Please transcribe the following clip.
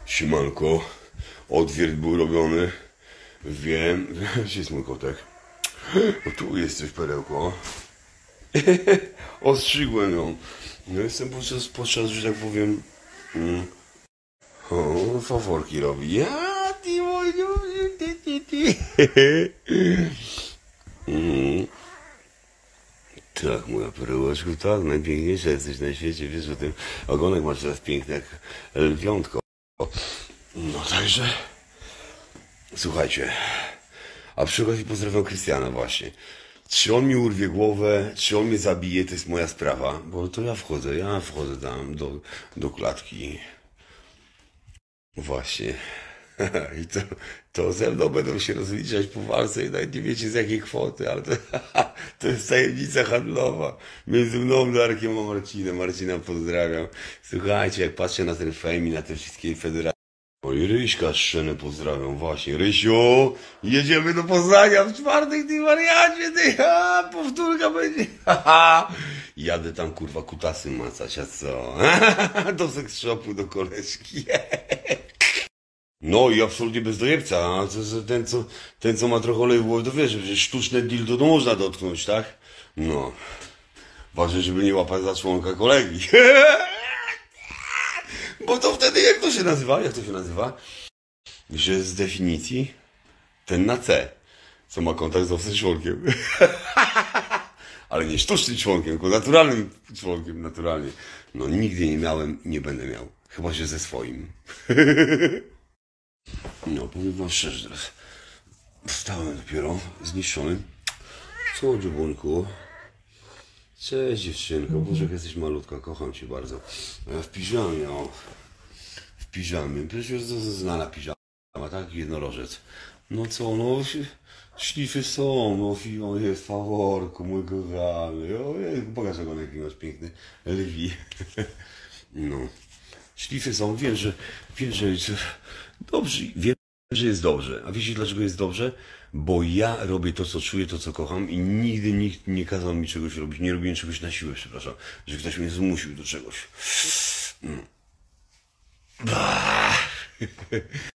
Siemanko, odwiert był robiony. Wiem, gdzie jest mój kotek? No tu jest coś, perełko. Ostrzygłem ją. No jestem podczas, że tak powiem. O, faworki robi. Ja, ty mój, ty. Tak, moja perełeczko, tak, najpiękniejsza jesteś na świecie, wiesz o tym. Ogonek masz teraz piękny jak lwiątko. No także, słuchajcie, a przy okazji pozdrawiam Krystiana właśnie. Czy on mi urwie głowę, czy on mnie zabije, to jest moja sprawa, bo to ja wchodzę tam do klatki. Właśnie. I to ze mną będą się rozliczać po walce i nawet nie wiecie z jakiej kwoty, ale to jest tajemnica handlowa między mną, Darkiem a Marcinem. Marcina pozdrawiam. Słuchajcie, jak patrzę na ten fame i na te wszystkie federacje. Oj, Ryśka Szczenę pozdrawiam, właśnie. Rysiu, jedziemy do Poznania w czwartek, ty wariacie, ty, powtórka będzie. Jadę tam, kurwa, kutasy macać, a co? Do seks shopu, do koleżki. No i absolutnie bez dojebca, a ten co ma trochę oleju w głowie, to wiesz, że sztuczne dildo to można dotknąć, tak? No. Ważne, żeby nie łapać za członka kolegi. Bo to wtedy, jak to się nazywa? Że z definicji ten na C, co ma kontakt z obcym członkiem. Ale nie sztucznym członkiem, tylko naturalnym członkiem, naturalnie. No nigdy nie miałem i nie będę miał. Chyba, że ze swoim. No, powiem wam szczerze teraz. Wstałem dopiero, zniszczony. Co, dziubunku? Cześć dziewczynko, Boże, jak jesteś malutka, kocham cię bardzo. Ja w piżamie, o. W piżamie, przecież jest znana piżama, tak? Jednorożec. No co, no, szlify są, no, o jest, faworku, mój kochany. O, pokaż ogonek, jaki masz piękny. Lwi. No. Szlify są, wiem, że dobrze, wiem, że jest dobrze. A wiecie dlaczego jest dobrze? Bo ja robię to, co czuję, to, co kocham i nigdy nikt nie kazał mi czegoś robić. Nie robiłem czegoś na siłę, przepraszam. Że ktoś mnie zmusił do czegoś.